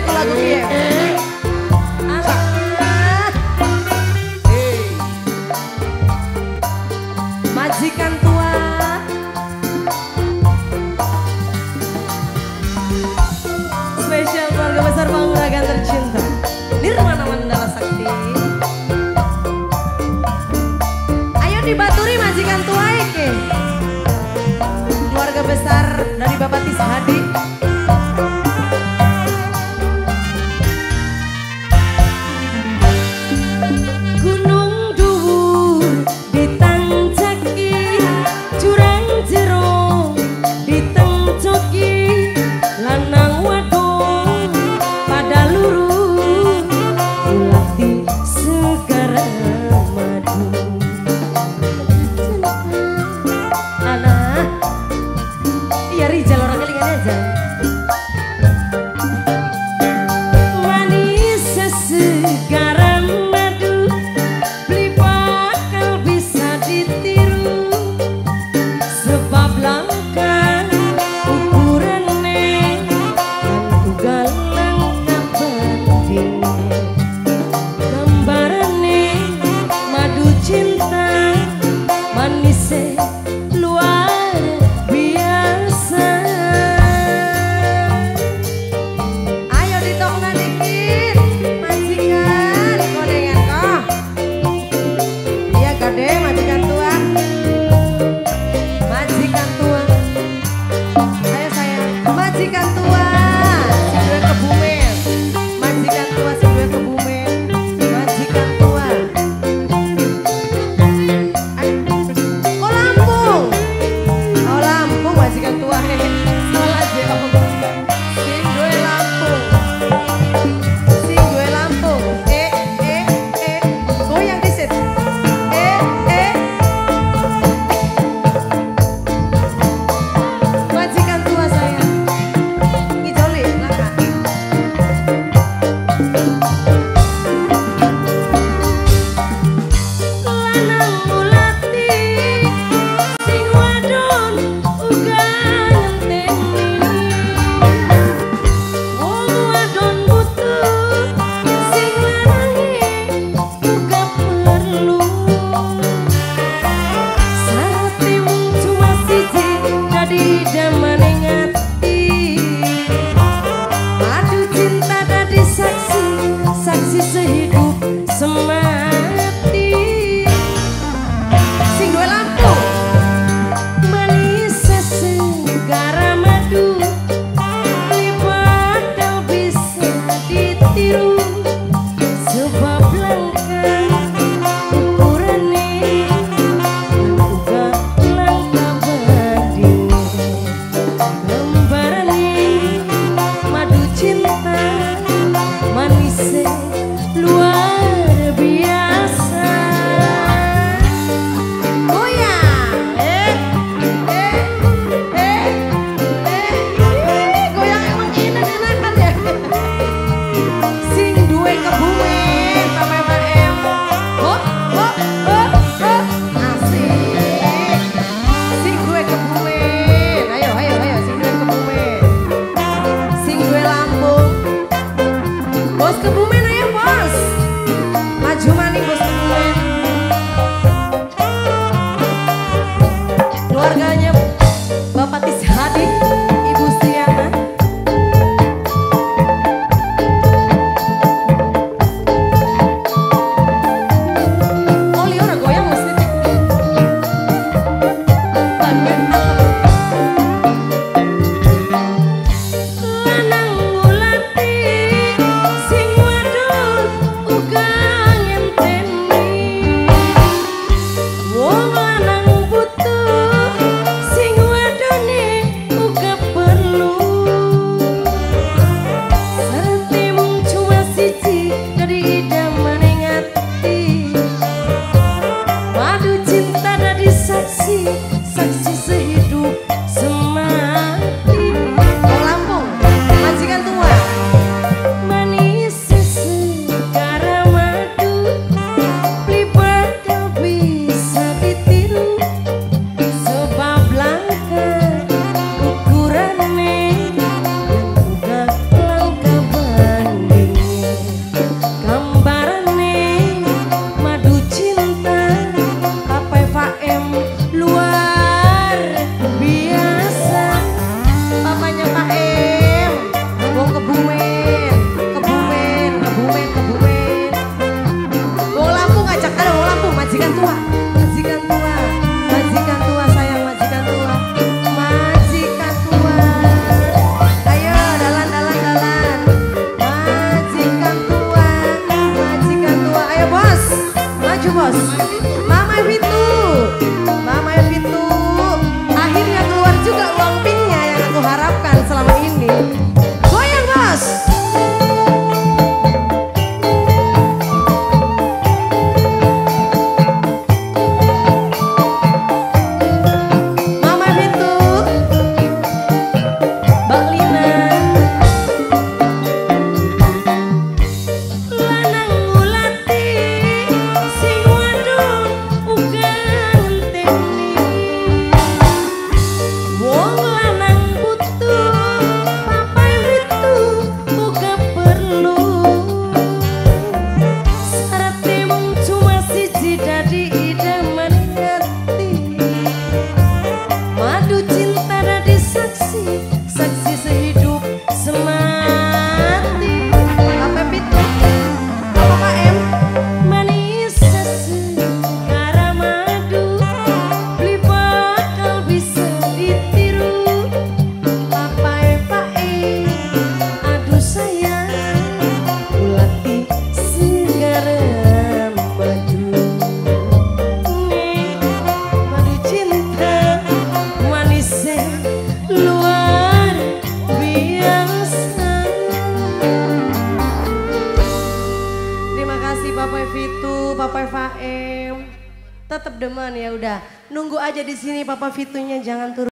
ku lagu piye? Majikan tua. Spesial keluarga besar Panguragan tercinta. Nirwana Mandala Sakti. Ayo dibaturi majikan tua iki. Keluarga besar dari Bapak Tis Hadi. Gunung dhuwur ditanjaki, jurang jero ditencoki, lanang wadon pada luru, ulati segara madu. Anak, iya Rijal orang kelingan aja. Manis segaran madu, beli bakal bisa ditiru, sebab langka ukurannya dan ugal langka bandingnya. Gambarannya madu cinta, manisnya luar biasa. kasih Papa Fitu, Papa Faem. Tetap demen ya udah. Nunggu aja di sini Papa Fitunya jangan turun.